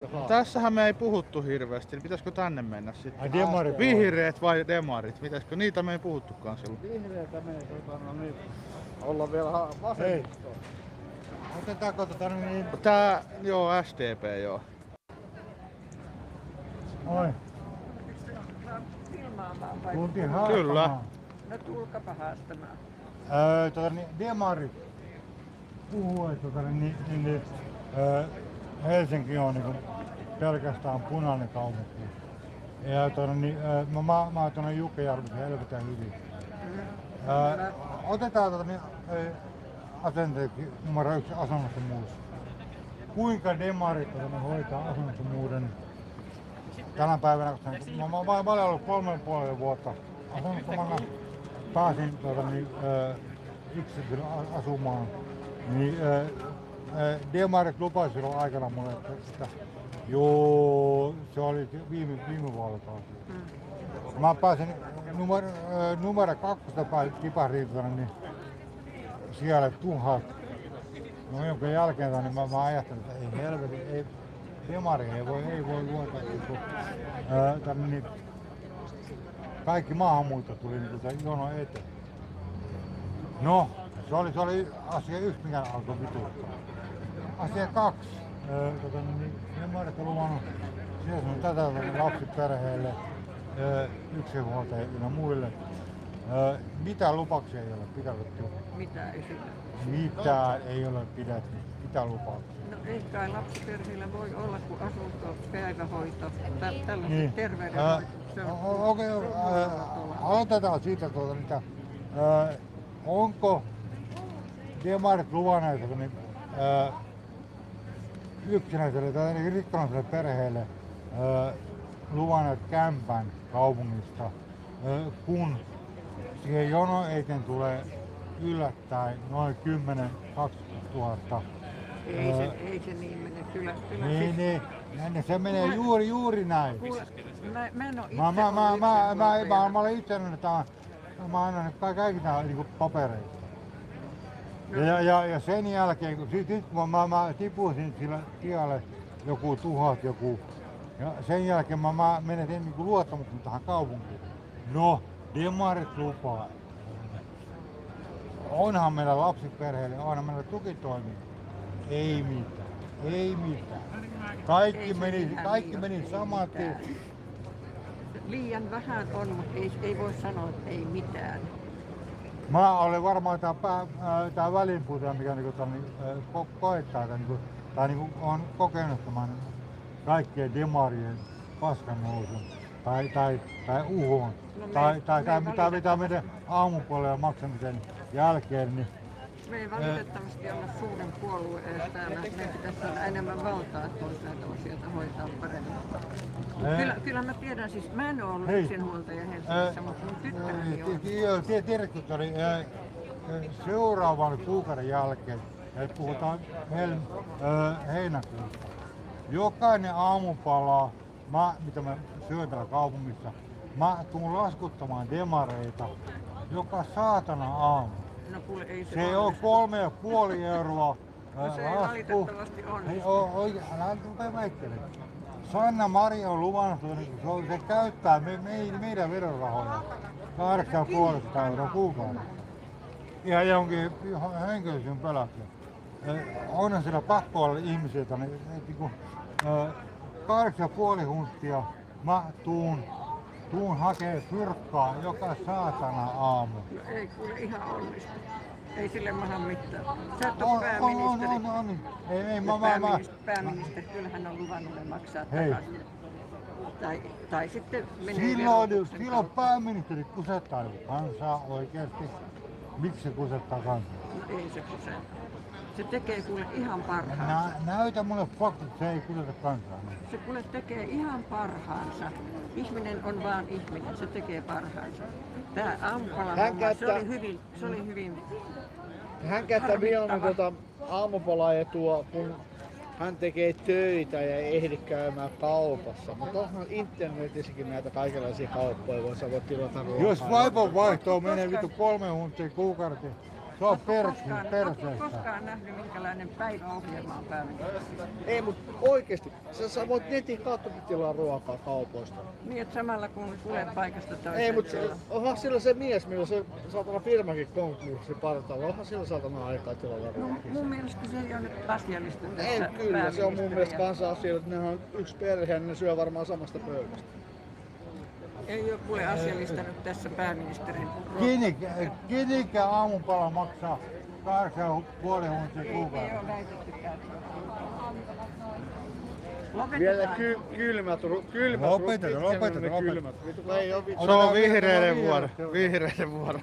Tässähän me ei puhuttu hirveästi, pitäisikö tänne mennä sitten? Demarit. Vihreät vai demarit? Pitäisikö niitä me ei puhuttukaan silloin? Vihreätä me niin olla vielä vasemmistoa. Otetaanko niin? Tää, joo, SDP joo. Oi. Tultiin haastamaan. Kyllä. No tulkapa haastamaan. Demarit puhuu, että Helsinki on niin pelkästään punainen kaupunki. Ja mä oon tuonne Jukkajärvessä helvetän hyvin. Otetaan asenteeksi numero 1 asunnottomuus. Kuinka demarit hoitaa asunnottomuuden tänä päivänä, koska mä olen ollut 3,5 vuotta asunnottomana. Pääsin yksityisellä asumaan. Niin, demarit lupasi silloin aikana mulle, että joo, se oli viime vaalikaudella. Mä pääsin numero 2 tipariitona, niin siellä 1000. No jonka jälkeen niin mä ajattelin, että ei helvetin, ei, demari ei voi luota. Niin, kaikki maahanmuutto tuli niin jono eteen. No, se oli asia 1, mikä alkoi vituttaa. Asia 2. Demarit on luvannut tätä lapsiperheille, yksinhuoltajille ja muille. Mitä lupauksia ei ole pidetty? Mitään ei ole pidetty. Mitä lupauksia? No ei kai lapsiperheillä voi olla kuin asunto, päivähoito, tällaiset niin. Terveydenhoito. Okei, aloitetaan siitä, onko demarit luvanneet yksinäiselle tai rikkalaiselle perheelle luvanneet kämpän kaupungista, kun siihen jono eteen tulee yllättäen noin 10-20 000. Ei se niin mene. Kyllä niin, se menee juuri näin. Kuule, mä en oo itse mä olen itse mä annan kaikki nämä niin papereita. Ja sen jälkeen, kun mä tipuisin sillä tielle joku 1000 ja sen jälkeen mä menetin niin luottamusta tähän kaupunkiin. No, demarit lupaa. Onhan meillä lapsiperheille, onhan meillä tukitoimia. Ei mitään. Kaikki meni saman tien. Liian vähän on, mutta ei voi sanoa, että ei mitään. Mä olen varmaan tää välinpuute, mikä koettaa tai on kokenut tämän kaikkien demarien paskannousun tai uhon. No tai mitä meidän aamupuolella maksamisen jälkeen. Niin, me ei valitettavasti olla suuren puolueen täällä. Meidän pitäisi saada enemmän valtaa, että voisi näitä asioita hoitaa paremmin. Kyllä mä tiedän, siis mä en ole ollut yksinhuoltaja Helsingissä, mutta mun tyttäreni on. Tiedätkö, seuraavan kuukauden jälkeen, että puhutaan heinäkuusta. Jokainen aamupala, mitä mä syön täällä kaupungissa, mä tuun laskuttamaan demareita joka saatana aamu. No kuule, ei se on 3,5 euroa. No se ei valitettavasti onnistu. Älä rupea väittelemään. Sanna Maria on luvannut, että se käyttää meidän verorahoja 8,5 euroa kuukaudessa. Ja jonkin henkilöisen peläksi. Onhan siellä pakko olla ihmisiä, että 8,5 huntia mä tuun hakee fyrkkaa joka saatana aamu. No ei kuule ihan onnistu. Ei sille maha mitään. Sä et oo pääministeri. On. Pääministeri, kyllä hän on luvannut ne maksaa takaisin. Tai sitten menee Silloin pääministeri kusettaa kansaa oikeasti. Miksi se kusettaa kansaa? No ei se kuseta. Se tekee kuule ihan parhaansa. Näytä mulle faktat, se ei kuseta kansaa. Se kuule tekee ihan parhaansa. Ihminen on vaan ihminen, se tekee parhaansa. Tää aamupala, se oli hyvin. Hän käyttää mieluummin aamupalaetua, kun hän tekee töitä ja ei ehdi käymään kaupassa. Mutta onhan internetissäkin näitä kaikenlaisia kauppoja, joissa voit tilata ruokaa. Jos vaipon vaihtoon menee 3 huntia kuukauteen, Se on Oletko perseestä. koskaan nähnyt, minkälainen päiväohjelma on pääministeri? Ei, mutta oikeesti, sä voit netin kautta tilaa ruokaa kaupoista. Niin, että samalla kun tulet paikasta toiseen. Ei, mutta onhan sillä se mies, millä se saatana firmakin konkurssi partaalla. Onhan sillä saatana aikaa tilalla No, ruokaa. mun mielestä se ei ole nyt asiallista tässä Ei, kyllä, se on mun mielestä pääministeriä. kanssa asia, että ne on yksi perhe ja ne syö varmaan samasta pöydästä. Ei ole kuule asiallista nyt tässä pääministerin Kinikkä aamupala maksaa 8,5 huntia Ei kuukaudessa. ole väitettykään. Vielä Lopetetaan. kylmät Lopetetaan. kylmät. Vittu, ei oo vittu. Se on vihreiden vuoro. Vihreiden vuoro.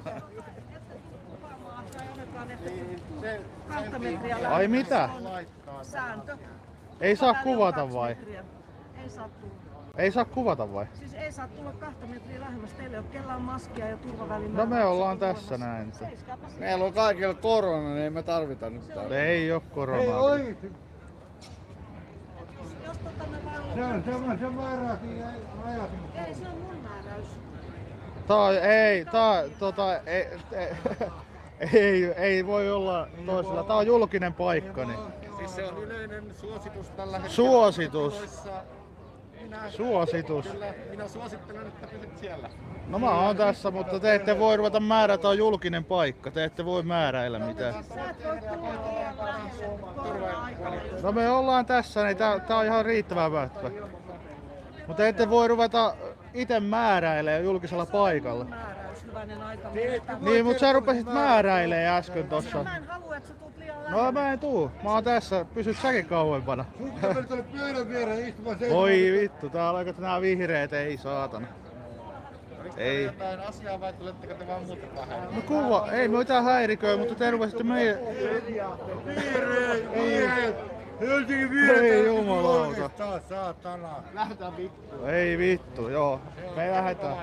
2 metriä Ai mitä? sääntö. Ei saa Täällä on kuvata 2 vai? metriä. Ei saa tulla. Ei saa kuvata vai? Siis ei saa tulla 2 metriä lähemmäs. Teillä ei ole kellään maskia ja turvavälineitä. No me ollaan tässä näin. Seiskääpä siellä. Meillä on kaikilla korona, niin ei me tarvita nyt täällä. Ei oo Ei koronaa. oikeesti. Jos me vaan... Se määräsi rajasin. Ei, se on mun määräys. Ei voi olla toisella. Tää on julkinen paikka. Niin. Siis se on yleinen suositus tällä hetkellä. Suositus. ravintoloissa. Suositus. Kyllä, minä suosittelen, että pysyt siellä. No mä oon tässä, mutta te ette voi ruveta määrätä, tää on julkinen paikka. Te ette voi määräillä mitään. Sä et voi tulla liian lähelle korona-aikana. No me ollaan tässä, niin tää on ihan riittävää päättöä. Mutta ette voi ruveta itse määräilemään julkisella paikalla. Määräys, hyvänen aika. Niin, mutta sä rupesit määräilemään äsken tossa. Mä en halua, että sä tulet liian No lähelle. mä en tuu. Mä oon tässä. Pysyt säkin kauempana. Sun kaveri tuolle pöydän viereen istumaan Voi vittu, täällä on nää vihreät, ei saatana. Ei. Jotain asiaa vai tuletteko te vaan muuten vähän? No kuva, ei me mitään häiriköä, mutta te rupesitte meidän... Helsingin Ei viereen. jumalauta. Taas saatana. Lähdetään vittu. Ei vittu, joo. Me lähdetään.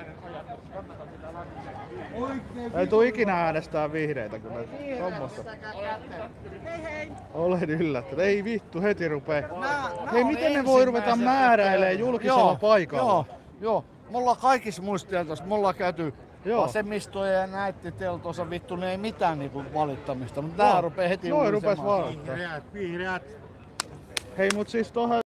Oikein Ei tuu ikinä äänestää vihreitä kyllä. Tommosta. Hei hei. Olen yllättynyt. Ei vittu, heti rupee. Hei, miten ne voi ruveta määräilemään julkisella paikalla? Joo. Me ollaan kaikissa muissa teltoissa. Me ollaan käyty Joo. vasemmistoja ja näitten teltoissa. Vittu, ne ei mitään niinku valittamista. Mutta tää rupee heti Noi ulisemaan. rupes valittaa. vihreät. Hei, mut siis tohon